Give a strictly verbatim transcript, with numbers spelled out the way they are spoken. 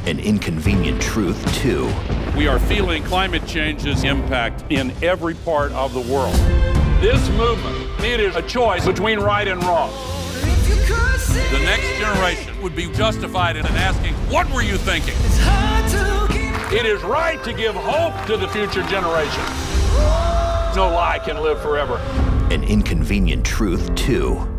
An inconvenient truth, too. We are feeling climate change's impact in every part of the world. This movement needed a choice between right and wrong. The next generation would be justified in asking, what were you thinking? It is right to give hope to the future generation. No lie can live forever. An inconvenient truth, too.